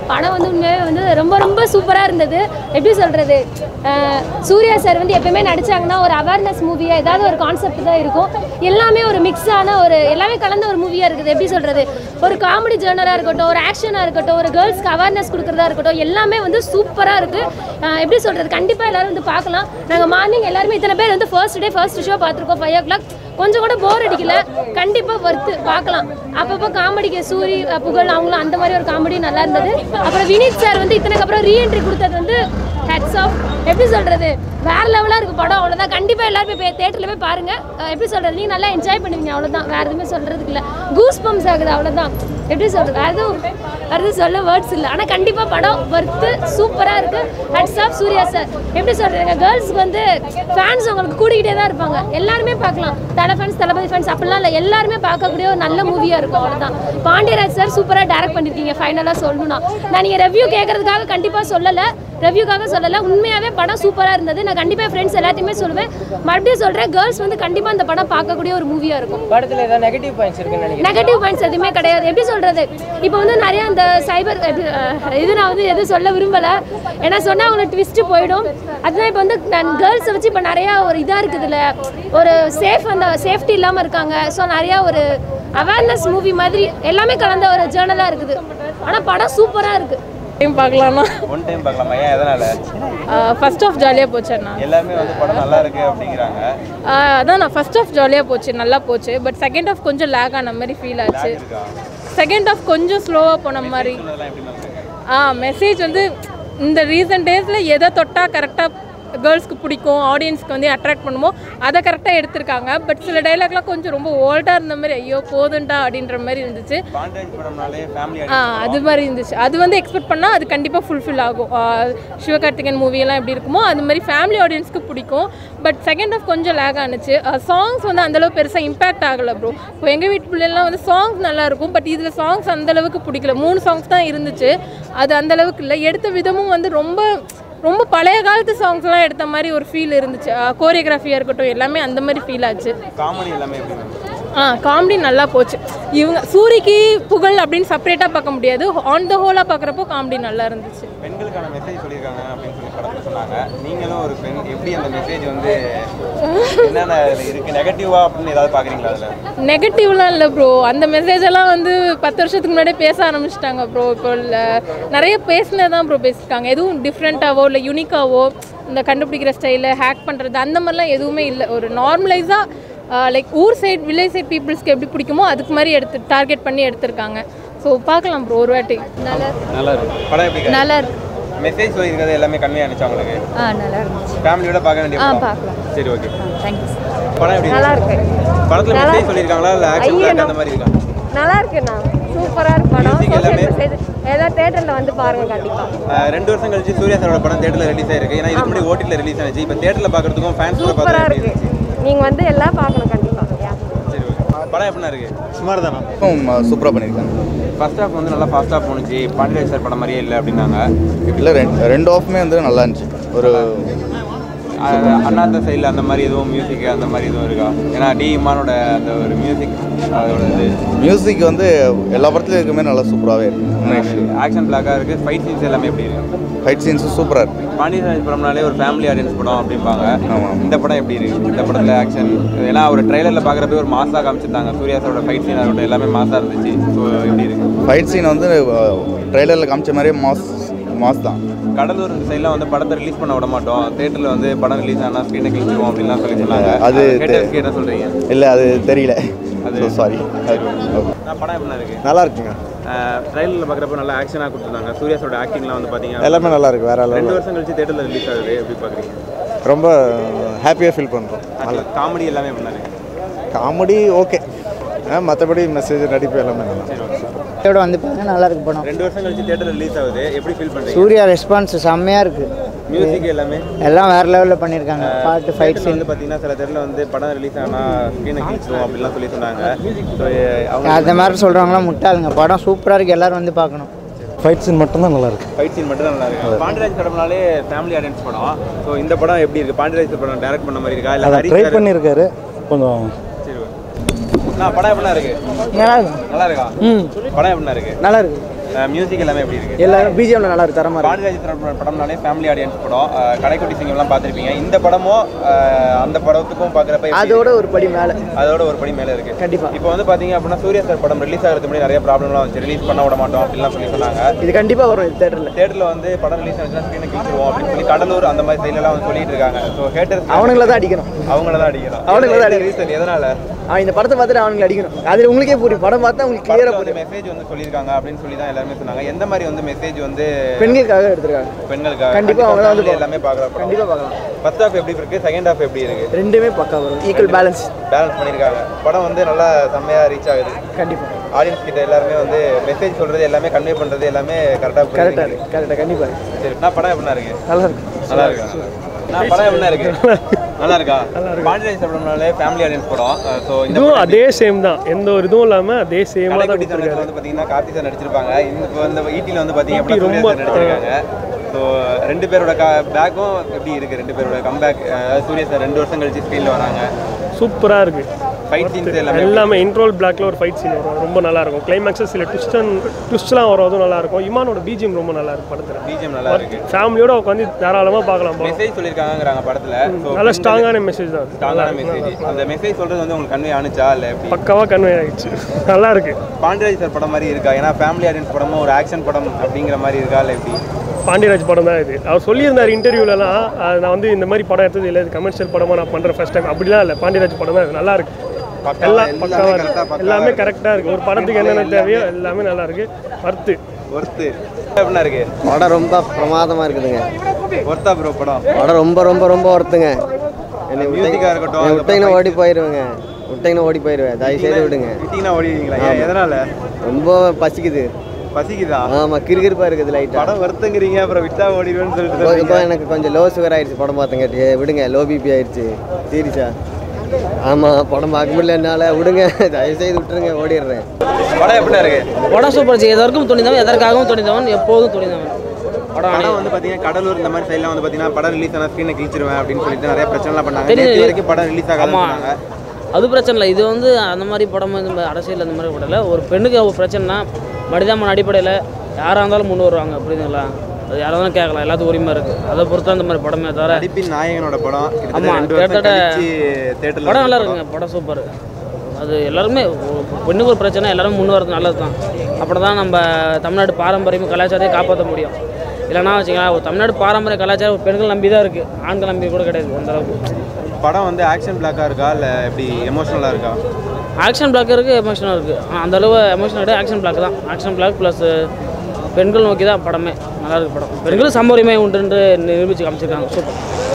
படம் வந்து உண்மையாகவே வந்து ரொம்ப ரொம்ப சூப்பராக இருந்தது. எப்படி சொல்கிறது, சூர்யா சார் வந்து எப்பயுமே நடித்தாங்கன்னா ஒரு அவேர்னஸ் மூவியாக ஏதாவது ஒரு கான்செப்ட் தான் இருக்கும். எல்லாமே ஒரு மிக்ஸான ஒரு எல்லாமே கலந்த ஒரு மூவியாக இருக்குது. எப்படி சொல்கிறது, ஒரு காமெடி ஜேர்னராக இருக்கட்டும், ஒரு ஆக்ஷனாக இருக்கட்டும், ஒரு கேர்ள்ஸ்க்கு அவேர்னஸ் கொடுக்குறதா இருக்கட்டும், எல்லாமே வந்து சூப்பராக இருக்குது. எப்படி சொல்கிறது, கண்டிப்பாக எல்லோரும் வந்து பார்க்கலாம். நாங்கள் மார்னிங் எல்லாருமே இத்தனை பேர் வந்து ஃபர்ஸ்ட் ஷோ பார்த்துருக்கோம். 5 o'clock கொஞ்சம் கூட போர் அடிக்கல. கண்டிப்பாக வர்த்து பார்க்கலாம். அப்பப்போ காமெடிக்கு சூரி புகழ் அவங்களும் அந்த மாதிரி ஒரு காமெடி நல்லா இருந்தது. அப்புறம் வினீத் சார் வந்து இத்தனைக்கு அப்புறம் ரீஎன்ட்ரி கொடுத்தது வந்து ஹெட்ஸ் ஆஃப். எப்படி சொல்கிறது, வேறு லெவலாக இருக்குது படம். அவ்வளோதான். கண்டிப்பாக எல்லாரும் போய் தேட்டரில் போய் பாருங்கள். எப்படி சொல்கிறது, நீங்கள் நல்லா என்ஜாய் பண்ணுவீங்க. அவ்வளோதான், வேறு எதுவுமே சொல்கிறதுக்கு இல்லை. கூஸ் பம்ப்ஸ் ஆகுது, அவ்வளோதான். எப்படி சொல்கிறது, வேறு எதுவும் சொல்ல வேர்ட்ஸ் இல்லை. ஆனால் கண்டிப்பாக படம் வர்த்து சூப்பராக இருக்குது. Hats off Suriya sir. எப்படி சொல்கிறீங்க, கேர்ள்ஸ்க்கு வந்து ஃபேன்ஸ் உங்களுக்கு கூடிக்கிட்டே தான் இருப்பாங்க. எல்லாருமே பார்க்கலாம். தலை ஃபேன்ஸ், தளபதி ஃபேன்ஸ் அப்படிலாம் இல்லை, எல்லாருமே பார்க்கக்கூடிய ஒரு நல்ல மூவியாக இருக்கும். அவ்வளோதான். பாண்டியராஜ் சார் சூப்பராக டைரக்ட் பண்ணியிருக்கீங்க. ஃபைனலாக சொல்லணும்னா நான் நீங்கள் ரெவ்யூ கேட்கறதுக்காக கண்டிப்பாக சொல்லலை, ரெவ்யூக்காக சொல்லலை. உண்மையாகவே படம் சூப்பராக இருந்தது. நான் கண்டிப்பாக ஃப்ரெண்ட்ஸ் எல்லாத்தையுமே சொல்லுவேன். மறுபடியும் சொல்கிறேன், கேர்ள்ஸ் வந்து கண்டிப்பாக அந்த படம் பார்க்கக்கூடிய ஒரு மூவியாக இருக்கும். படத்தில் ஏதாவது நெகட்டிவ் பாயிண்ட்ஸ் இருக்குன்னு நினைக்கிறேன். நெகட்டிவ் பாயிண்ட்ஸ் எதுவுமே கிடையாது. எப்படி சொல்கிறது, இப்போ வந்து நிறையா அந்த சைபர் இது நான் வந்து எதுவும் சொல்ல விரும்பலை. ஏன்னா சொன்னால் அவங்களுக்கு ட்விஸ்ட்டு போயிடும். அதுதான் இப்போ வந்து நான் கேர்ள்ஸை வச்சு இப்போ நிறையா ஒரு இதாக இருக்குதுல்ல, ஒரு அந்த சேஃப்டி இல்லாமல் இருக்காங்க. ஸோ நிறையா ஒரு அவேர்னஸ் மூவி மாதிரி எல்லாமே கலந்த ஒரு ஜேர்னலாக இருக்குது. ஆனால் படம் சூப்பராக இருக்குது. டைம் பார்க்கலாமா? ஒன் டைம் பார்க்கலாமா? ஏன் எதனால? ஃபர்ஸ்ட் ஆஃப் ஜாலியாக போச்சுண்ணா. எல்லாமே வந்து படம் நல்லா இருக்கு அப்படிங்கிறாங்க. அதான் நான் ஃபர்ஸ்ட் ஆஃப் ஜாலியாக போச்சு, நல்லா போச்சு. பட் செகண்ட் ஆஃப் கொஞ்சம் லேக் ஆன மாதிரி ஃபீல் ஆச்சு. செகண்ட் ஆஃப் கொஞ்சம் ஸ்லோவாக போன மாதிரி. மெசேஜ் வந்து இந்த ரீசன்ட் டேஸில் எதை தொட்டால் கரெக்டாக கேர்ள்ஸ்க்கு பிடிக்கும், ஆடியன்ஸ்க்கு வந்து அட்ராக்ட் பண்ணுமோ அதை கரெக்டாக எடுத்திருக்காங்க. பட் சில டைலாக்லாம் கொஞ்சம் ரொம்ப ஓல்டாக இருந்த மாதிரி, ஐயோ போதுண்டா அப்படின்ற மாதிரி இருந்துச்சு. அது மாதிரி இருந்துச்சு. அது வந்து எக்ஸ்பெக்ட் பண்ணால் அது கண்டிப்பாக ஃபுல்ஃபில் ஆகும். சிவகார்த்திகேயன் மூவியெல்லாம் எப்படி இருக்குமோ அது மாதிரி ஃபேமிலி ஆடியன்ஸ்க்கு பிடிக்கும். பட் செகண்ட் ஆஃப் கொஞ்சம் லேக் ஆனிச்சு. சாங்ஸ் வந்து அந்தளவு பெருசாக இம்பேக்ட் ஆகலை ப்ரோ. இப்போ எங்கள் வீட்டு பிள்ளைலாம் வந்து சாங்ஸ் நல்லாயிருக்கும். பட் இதில் சாங்ஸ் அந்தளவுக்கு பிடிக்கல. 3 சாங்ஸ் தான் இருந்துச்சு. அது அந்தளவுக்கு இல்லை. எடுத்த விதமும் வந்து ரொம்ப ரொம்ப பழைய காலத்து சாங்ஸ்லாம் எடுத்த மாதிரி ஒரு ஃபீல் இருந்துச்சு. கோரியோகிராஃபியாக இருக்கட்டும், எல்லாமே அந்த மாதிரி ஃபீல் ஆச்சு. காமெடி எல்லாமே எப்படி? காமெடி நல்லா போச்சு. இவங்க சூரிக்கு புகழ் அப்படின்னு செப்பரேட்டாக பார்க்க முடியாது. ஆன் த ஹோலாக பார்க்குறப்போ காமெடி நல்லா இருந்துச்சு. பெண்களுக்கான மெசேஜ் சொல்லியிருக்காங்க அப்படின்னு சொல்லி படத்தில் சொன்னாங்க. நீங்களும் ஒரு பெண், எப்படி அந்த மெசேஜ் வந்து என்னென்ன இருக்குது, நெகட்டிவா அப்படின்னு ஏதாவது பார்க்குறீங்களா? அதில் நெகட்டிவ்லாம் இல்லை ப்ரோ. அந்த மெசேஜ் எல்லாம் வந்து 10 வருஷத்துக்கு முன்னாடியே பேச ஆரம்பிச்சிட்டாங்க ப்ரோ. இப்போ நிறைய பேசினதான் ப்ரோ பேசியிருக்காங்க. எதுவும் டிஃப்ரெண்ட்டாவோ இல்லை யூனிக்காவோ இந்த கண்டுபிடிக்கிற ஸ்டைலு, ஹேக் பண்ணுறது அந்த மாதிரிலாம் எதுவுமே இல்லை. ஒரு நார்மலைஸாக லைக் ஊர் சைட், வில்லேஜ் சைட் பீப்புள்ஸ்க்கு எப்படி பிடிக்குமோ அதுக்கு மாதிரி டார்கெட் பண்ணி எடுத்திருக்காங்க. ஸோ பார்க்கலாம் ப்ரோ ஒரு வாட்டி. நல்லா இருக்கு படம். எப்படி நல்லா இருக்கு. மெசேஜ் சொல்லியிருக்கிறது எல்லாமே கன்வே ஆனிச்சா உங்களுக்கு? நல்லா இருந்துச்சு. ஃபேமிலியோட பார்க்க வேண்டிய பார்க்கலாம். சரி, ஓகே. தேங்க்யூ. படம் எப்படி நல்லா இருக்கு? படத்தில் மெசேஜ் சொல்லியிருக்காங்களா இல்லை ஆக்ஷன் அந்த மாதிரி இருக்கா? நல்லா இருக்குண்ணா, சூப்பராக இருக்கு படம். ஏதாவது தேட்டரில் வந்து பாருங்க கண்டிப்பாக. 2 வருஷம் கழிச்சு சூர்யா சாரோட படம் தேட்டரில் ரிலீஸ் ஆயிருக்கு. ஏன்னா இதுக்கு முன்னாடி ஓடிடியில் ரிலீஸ் ஆனிச்சு. இப்போ தேட்டரில் பார்க்கறதுக்கும் ஃபேன்ஸ் சூப்பராக இருக்கு. நீங்கள் வந்து எல்லாம் பார்க்கணும் கண்டிப்பாக. சரி, ஓகே. படம் எப்படின்னா இருக்கு? சுமார் தானே, சூப்பராக பண்ணியிருக்காங்க. ஃபர்ஸ்ட் ஹாஃப் வந்து நல்லா ஃபாஸ்ட்டாக போணுச்சு. பாண்டியராஜ் சார் படம் மாதிரியே இல்லை அப்படின்னாங்க. இல்லை, ரெண்டு ஆஃப்மே வந்து நல்லா இருந்துச்சு. ஒரு அண்ணாத்த சைடில் அந்த மாதிரி எதுவும் மியூசிக் அந்த மாதிரி எதுவும் இருக்கா? ஏன்னா டி இமானோட அந்த ஒரு மியூசிக் வந்து எல்லா படத்துலையும் இருக்குமே நல்லா சூப்பராகவே இருக்குது. ஆக்ஷன் பிளாக்காக இருக்குது. ஃபைட் சீன்ஸ் எல்லாமே எப்படி இருக்குது? ஃபைட் சீன்ஸும் சூப்பராக இருக்குது. பாண்டியராஜ் படம்னாலே ஒரு ஃபேமிலி ஆடியன்ஸ் படம் அப்படிம்பாங்க. இந்த படம் எப்படி இருக்குது? இந்த படத்தில் ஆக்ஷன், ஏன்னா ஒரு ட்ரெய்லரில் பார்க்குறப்ப ஒரு மாஸாக காமிச்சிருந்தாங்க. சூர்யா சாரோட ஃபைட் சீன் ஆகட்டும் எல்லாமே மாஸாக இருந்துச்சு. ஸோ எப்படி இருக்குது? ஃபைட் சீன் வந்து ட்ரெய்லரில் காமிச்ச மாதிரியே மாஸ் தான். கடலூர் சைட்லாம் வந்து படத்தை ரிலீஸ் பண்ண விட மாட்டோம், தேட்டரில் வந்து படம் ரிலீஸ் ஆனால் ஸ்க்ரீனை கிழிச்சிருவோம் அப்படின்லாம் சொல்லி சொன்னாங்க. அது என்ன சொல்கிறீங்க? இல்லை, அது தெரியல. அது சாரி. படம் எப்படி இருக்குது? நல்லா இருக்குங்க. ட்ரெயிலரில் பார்க்குறப்ப நல்லா ஆக்ஷனாக கொடுத்துருந்தாங்க. சூர்யாஸோட ஆக்டிங்லாம் வந்து பார்த்தீங்கன்னா எல்லாமே நல்லா இருக்குது. வேற 2 வருஷம் கழிச்சு தேட்டரில் ரிலீஸ் ஆகுது. எப்படி பார்க்குறீங்க? ரொம்ப ஹாப்பியாக ஃபீல் பண்ணுறோம். காமெடி எல்லாமே எப்படி இருக்குது? காமெடி ஓகே, மற்றபடி மெசேஜ் நடிப்பு எல்லாமே நல்லா இதோட வந்து பாருங்க, நல்லா இருக்கு படம். 2 வருஷம் கழிச்சு தேட்டரில் ரிலீஸ் ஆகுது. எப்படி ஃபீல் பண்ணுறீங்க? சூர்யா ரெஸ்பான்ஸ் செம்மையாக இருக்குது. மியூசிக் எல்லாமே எல்லாம் வேறு லெவலில் பண்ணியிருக்காங்க. பாட்டு ஃபைட் சீன் வந்து பார்த்தீங்கன்னா சில தேட்டரில் வந்து படம் ரிலீஸ் ஆனால் ஸ்க்ரீனை கிழிச்சிடும் அப்படின்லாம் சொல்லி சொன்னாங்க. அந்த மாதிரி சொல்கிறவங்களா முட்டாளுங்க. படம் சூப்பராக இருக்குது, எல்லோரும் வந்து பார்க்கணும். ஃபைட் சீன் மட்டும்தான் நல்லா இருக்குது. ஃபைட் சீன் மட்டும் தான் நல்லா இருக்குது. பாண்டியராஜ் படம்னாலே ஃபேமிலி ஆடியன்ஸ் படம். ஸோ இந்த படம் எப்படி இருக்குது? பாண்டியராஜ் படம் டைரக்ட் பண்ண மாதிரி இருக்கா? இல்லை ட்ரை பண்ணியிருக்காரு கொஞ்சம். படம் எப்படின்னா இருக்கு? நல்லா இருக்கு. நல்லா இருக்கா? படம் எப்படின்னா இருக்கு? நல்லா இருக்கு. மியூசிக் எல்லாமே எப்படி இருக்கு? எல்லாரும் பிஜிஎம்ல நல்லா இருக்கு, தரமா இருக்கு. பாண்டியராஜ் படம்னாலே ஃபேமிலி ஆடியன்ஸ் படம். கடைக்குட்டி சிங்கம்லாம் பார்த்துருப்பீங்க. இந்த படமும் அந்த படத்துக்கும் பார்க்குறப்ப அதோட ஒரு படி மேலே இருக்கு. கண்டிப்பா. இப்போ வந்து பார்த்தீங்க அப்படின்னா சூர்யா சார் படம் ரிலீஸ் ஆகிறதுக்கு முன்னாடி நிறைய ப்ராப்ளம்லாம் வந்துச்சு. ரிலீஸ் பண்ண விட மாட்டோம் அப்படின்லாம் சொல்லி சொன்னாங்க. இது கண்டிப்பா வரும் தேட்டரில் வந்து படம் ரிலீஸ் ஆச்சுன்னா ஸ்க்ரீனை கிழிச்சிருவோம் அப்படின்னு சொல்லி கடலூர் அந்த மாதிரி சைட்லலாம் வந்து சொல்லிட்டு இருக்காங்க. ஸோ ஹேட்டர்ஸ் அவங்கள தான் அடிக்கணும். ரீசன் எதனால? இந்த படத்தை பார்த்துட்டு அவங்களை அடிக்கணும். அதில் உங்களுக்கே புரியும், படம் பார்த்தா உங்களுக்கு கிளியராக புரியும். மெசேஜ் வந்து சொல்லியிருக்காங்க அப்படின்னு சொல்லி தான் எல்லாருமே சொன்னாங்க. எந்த மாதிரி வந்து மெசேஜ் வந்து பெண்களுக்காக எடுத்துருக்காங்க. பெண்களுக்காக கண்டிப்பாக அவங்க வந்து எல்லாமே பார்க்கலாம். கண்டிப்பாக பார்க்கலாம். ஃபர்ஸ்ட் ஹாஃப் எப்படி இருக்கு, செகண்ட் ஹாஃப் எப்படி இருக்கு? ரெண்டுமே பக்கா வரும், ஈக்குவல் பேலன்ஸ் பண்ணியிருக்காங்க. படம் வந்து நல்லா செம்மையாக ரீச் ஆகுது. கண்டிப்பாக ஆடியன்ஸ் கிட்ட எல்லாருமே வந்து மெசேஜ் சொல்றது எல்லாமே கன்வே பண்றது எல்லாமே கரெக்டாக கண்டிப்பாக. சரி, நான் படம் எப்படின்னா இருக்கு? நல்லா இருக்கு. நான் படம் எப்படின்னா இருக்கு? நல்லா இருக்கா? பாண்டியராஜ் படம்னாலே ஃபேமிலி ஆடியன்ஸ் படம். ஸோ இதுவும் அதே சேம் தான், எந்த ஒரு இதுவும் இல்லாமல் அதே சேமாக தான் கொடுத்துருக்காங்க. வந்து பார்த்தீங்கன்னா கார்த்தி சார் நடிச்சிருப்பாங்க. இப்போ இந்த ஈட்டியில் வந்து பார்த்தீங்க அப்படின்னா சூர்யா சார் நடிச்சிருக்காங்க. ஸோ ரெண்டு பேரோட பேக்கும் எப்படி இருக்குது? ரெண்டு பேரோட கம்பேக், சூர்யா சார் 2 வருஷம் கழிச்சு ஸ்க்ரீனில் வராங்க. சூப்பராக இருக்குது. ஃபைட் சீன்ஸ் எல்லாமே இன்ட்ரோல் பிளாக்ல ஒரு ஃபைட் சீன் வரும், ரொம்ப நல்லா இருக்கும். கிளைமேக்ஸஸ் சில ட்விஸ்ட்லாம் வரும், அதுவும் நல்லா இருக்கும். இமானோட பிஜிஎம் ரொம்ப நல்லா இருக்கும் படத்தில். பிஜிஎம் நல்லா இருக்கு. ஃபேமிலியோட உட்காந்து தாராளமாக பார்க்கலாம். மெசேஜ் சொல்லியிருக்காங்கிறாங்க படத்தில். நல்ல ஸ்ட்ராங்கான மெசேஜ் தான். ஸ்ட்ராங்கான மெசேஜ். அந்த மெசேஜ் சொல்கிறது வந்து உங்களுக்கு கன்வே ஆனிச்சா இல்லை எப்படி? பக்காவாக கன்வே ஆகிடுச்சு, நல்லா இருக்கு. பாண்டியராஜ் சார் படம் மாதிரி இருக்கா? ஏன்னா ஃபேமிலி ஆடியன்ஸ் படமும் ஒரு ஆக்ஷன் படம் அப்படிங்கிற மாதிரி இருக்கா இல்லை எப்படி? பாண்டியராஜ் படம் தான் இது. அவர் சொல்லியிருந்தார் இன்டர்வியூலலாம், நான் வந்து இந்த மாதிரி படம் எடுத்தது இல்லை, இது கமர்ஷியல் படமாக நான் பண்ணுறேன் ஃபர்ஸ்ட் டைம் அப்படிலாம் இல்லை. பாண்டியராஜ் படம் தான் இது, நல்லா இருக்கு. எல்லாம் பக்காவாக இருக்கு, எல்லாமே கரெக்டாக இருக்குது. ஒரு படத்துக்கு என்னென்ன தேவையோ எல்லாமே நல்லா இருக்கு. ஒர்த்து எப்படின்னா இருக்கு? படம் ரொம்ப பிரமாதமாக இருக்குதுங்க. ஒர்த்தா ப்ரோ படம்? படம் ரொம்ப ரொம்ப ரொம்ப ஒர்த்துங்க. மியூசிக்காக இருக்கட்டும், விட்டீங்கன்னா ஓடி போயிடுவேன். தயவுசெய்து விடுங்க. விட்டீங்கன்னா ஓடிடுவீங்களா? எதனால? ரொம்ப பசிக்குதா? ஆமாம், கிறுகிறுப்பாக இருக்குது லைட்டாக. படம் வருத்தங்கிறீங்க, அப்புறம் விட்டா ஓடிடுவேன்னு சொல்லிட்டு. எனக்கு கொஞ்சம் லோ சுகர் ஆயிடுச்சு படம் பார்த்தங்காட்டி. விடுங்க, லோ பிபி ஆயிடுச்சு. சீரியஸா? ஆமாம், படம் பார்க்க முடியல என்னால். விடுங்க, தயவுசெய்து விட்டுருங்க, ஓடிடுறேன். படம் எப்படின்னா இருக்கு? படம் சூப்பர். எதற்கும் துணிந்தவன், எதற்காகவும் துணிந்தவன், எப்போதும் துணிந்தவன். படம் வந்து பார்த்தீங்கன்னா கடலூர் இந்த மாதிரி சைட்லாம் வந்து பார்த்தீங்கன்னா படம் ரிலீஸ் ஆனால் ஸ்க்ரீனை கிழிச்சிருவேன் அப்படின்னு சொல்லிட்டு நிறைய பிரச்சனைலாம் பண்ணாங்க. நேற்று வரைக்கும் படம் ரிலீஸ் ஆகாம அது பிரச்சனை இல்லை. இது வந்து அந்த மாதிரி படம் இந்த அரசியல் அந்த மாதிரி படல. ஒரு பெண்ணுக்கு ஒரு பிரச்சனைனா மனிதாமன் அடிப்படையில் யாராக இருந்தாலும் முன் வருவாங்க, புரியுதுங்களா? அது யாராக இருந்தாலும் கேட்கலாம், எல்லாத்துக்கும் உரிமை இருக்குது. அதை பொறுத்து அந்த மாதிரி படமே தவிர நடிப்பின் நாயகனோட படம். ஆமாம், படம் நல்லா இருக்குங்க. படம் சூப்பர். அது எல்லாருமே பெண்ணுக்கு ஒரு பிரச்சனை எல்லாரும் முன் வரது நல்லது தான். அப்படி தான் நம்ம தமிழ்நாடு பாரம்பரியம் கலாச்சாரத்தை காப்பாற்ற முடியும். இல்லைனா வச்சுக்கலாம், ஒரு தமிழ்நாடு பாரம்பரிய கலாச்சாரம் பெண்கள் நம்பி தான் இருக்குது, ஆண்கள் நம்பி கூட கிடையாது அந்தளவுக்கு. படம் வந்து ஆக்ஷன் பிளாக்காக இருக்கா இல்லை எப்படி எமோஷனலாக இருக்கா? ஆக்ஷன் பிளாக் இருக்குது, எமோஷனலாக இருக்குது. அந்தளவு எமோஷனல் கிடையாது, ஆக்ஷன் பிளாக் தான். ஆக்ஷன் பிளாக் ப்ளஸ் பெண்கள் நோக்கி தான் படமே. நல்லா இருக்குது படம். பெண்களும் சம உரிமை உண்டு நிரூபித்து காமிச்சிருக்காங்க. சூப்பர்.